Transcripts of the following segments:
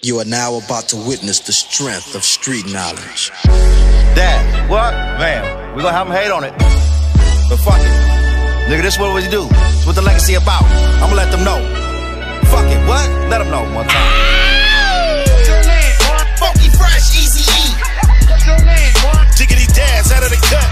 You are now about to witness the strength of street knowledge. Dad, what? Man, we gonna have him hate on it. But fuck it. Nigga, this is what we do. It's what the legacy about. I'ma let them know. Fuck it, what? Let them know one time. Funky Fresh, Eazy-E. Jiggity Dads out of the cut.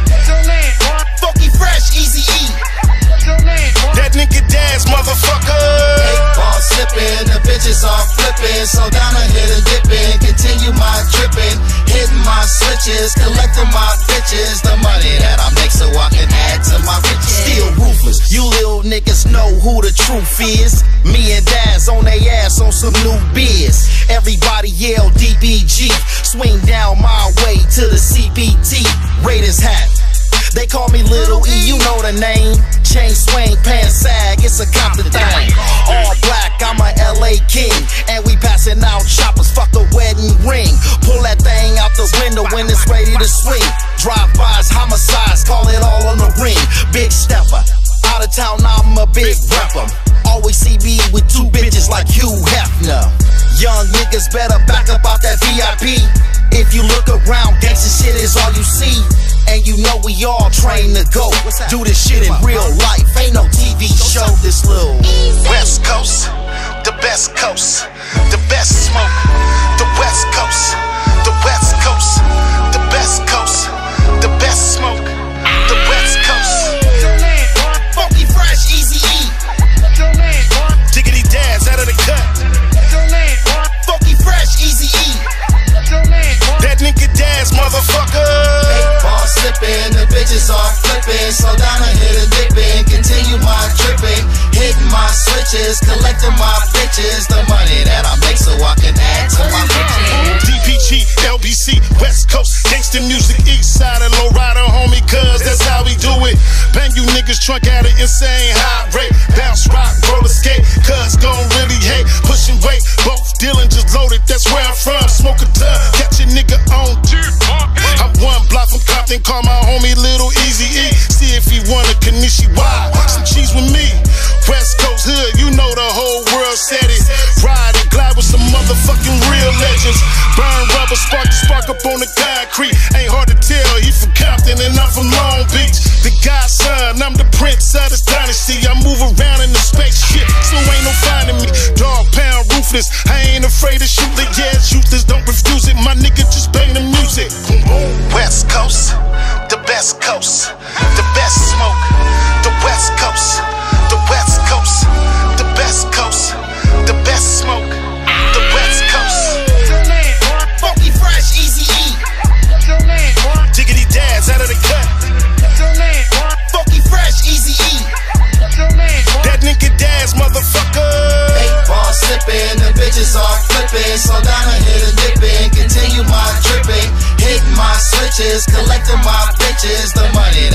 Funky Fresh, Eazy-E. That nigga Dads, motherfucker. 8 ball slipping, the bitches are flipping. So down I hit and dipping, continue my dripping, hitting my switches, collecting my bitches. The money that I make so I can add to my riches. Still ruthless, you little niggas know who the truth is. Me and Daz on they ass on some new biz. Everybody yell DBG, swing down my way to the CPT. Raiders hat, they call me Little E, you know the name. Chain swing, pants sag, it's a Compton thing. All black, I'm a LA king, and we passing out choppers, fuck a wedding ring. Pull that thing out the window when it's ready to swing. Drive-bys, homicides, call it all on the ring. Big stepper, out of town, I'm a big rapper. Always see me with 2 bitches like Hugh Hefner. Young niggas better back up out that VIP. If you look around, gangsta shit is all you see. And you know we all trained to go do this shit in real life. Ain't no TV show. This little West Coast, the best coast, the best smoke. The West Coast, the West Coast, the best coast, the best smoke. The West Coast. Funky Fresh, Eazy-E. Jiggity Dads out of the cut. Funky Fresh, Eazy-E. That nigga Dads, motherfucker. 8 ball slipping, the bitches are flipping. So down I hit and dipping, continue my dripping, hitting my switches, collecting my bitches. The money that I make so I can add to my riches. DPG, LBC, West Coast, gangsta music, east side and low rider, homie, cuz that's how we do it. Bang you niggas trunk at an insane high rate. Bounce, rock, roller skate, cuz gon' really hate. Pushing weight, both dealing just loaded, that's where I'm from. Smoke a tub, catch a nigga on I'm 1 block from Compton, call my homie Little Eazy-E. See if he wanna Kanishiwa, some cheese with me. West Coast hood, you know the whole world said it. Ride and glide with some motherfucking real legends. Burn rubber, spark the spark up on the concrete. Ain't hard to tell, he from Compton and I'm from Long Beach. The godson, I'm the prince of this dynasty. I move around in the spaceship, so ain't no finding me. Dog pound, ruthless, I ain't afraid to shoot the useless, don't refuse it. My nigga just bang the music. West Coast, the best coast, the best smoke. The West Coast, the West Coast, the best coast, the best smoke. The West Coast. Funky Fresh, Eazy-E. Jiggity Dads out of the cut. Funky Fresh, Eazy-E. That nigga Dads, motherfucker. 8 ball slipping, the bitches are flipping. So down I hit and dipping, continue my dripping, hitting my switches, collecting my bitches. The money